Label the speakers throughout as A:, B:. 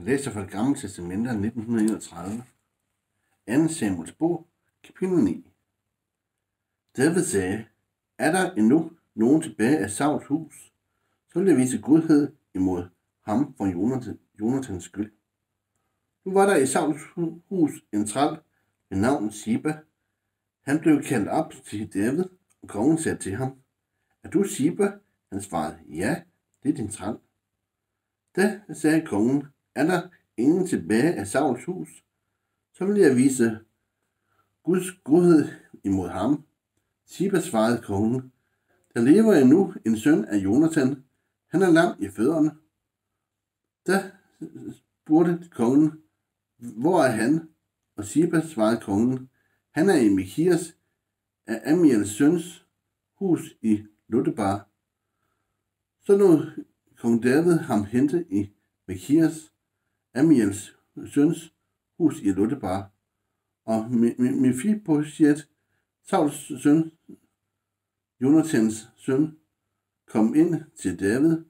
A: Jeg læser fra det gamle testamente af 1931. 2. Samuels bog, kapitel 9. David sagde, er der endnu nogen tilbage af Sauls hus, så vil jeg vise godhed imod ham for Jonathans skyld. Nu var der i Sauls hus en træl ved navn Siba. Han blev kaldt op til David, og kongen sagde til ham, er du Siba? Han svarede, ja, det er din træl. Da sagde kongen, er der ingen tilbage af Sauls hus, så vil jeg vise Guds godhed imod ham. Siba svarede kongen, der lever endnu en søn af Jonathan. Han er lam i fødderne. Da spurgte kongen, hvor er han? Og Siba svarede kongen, han er i Mikias af Amiels søns hus i Lodebar. Så lod kong David ham hente i Mikias, Amiels søns hus i Lodebar. Og Mefibosheth, Sauls søn, Jonathans søn, kom ind til David,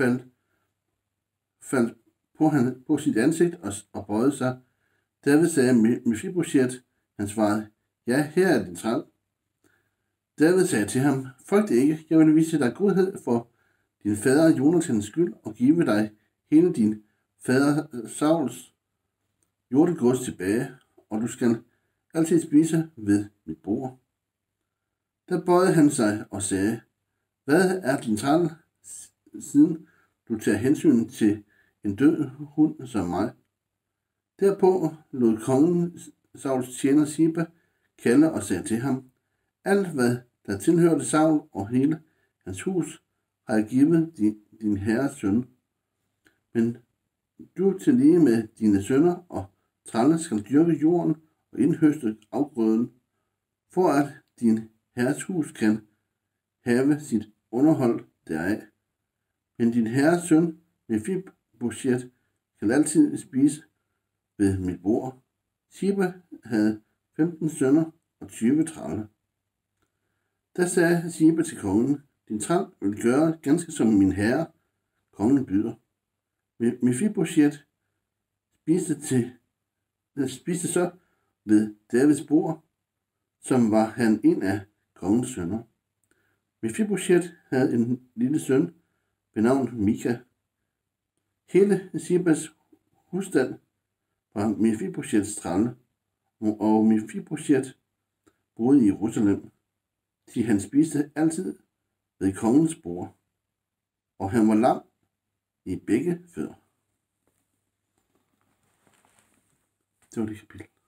A: faldt på sit ansigt og bøjede sig. David sagde Mefibosheth, han svarede, ja, her er din træl. David sagde til ham, frygt ikke, jeg vil vise dig godhed for din fader Jonathans skyld og give dig hele din fader Sauls jordegods tilbage, og du skal altid spise ved mit bord. Der bøjede han sig og sagde, hvad er din træl, siden du tager hensyn til en død hund som mig? Derpå lod kongen Sauls tjener Siba kalde og sagde til ham, alt hvad der tilhørte Saul og hele hans hus, har jeg givet din herres søn. Men du tillige med dine sønner og trælle skal dyrke jorden og indhøste afgrøden, for at din herres hus kan have sit underhold deraf. Men din herres søn Mefibosheth skal altid spise ved mit bord. Siba havde 15 sønner og 20 trælle. Da sagde Siba til kongen, din træl vil gøre ganske som min herre, kongen byder. Mefibosheth spiste så ved Davids bord, som var han en af kongens sønner. Mefibosheth havde en lille søn ved navn Mika. Hele Sibas husstand var Mefibosheths trælle, og Mefibosheth boede i Jerusalem, til han spiste altid ved kongens bord, og han var lam i begge fødder. Det var det kapitel.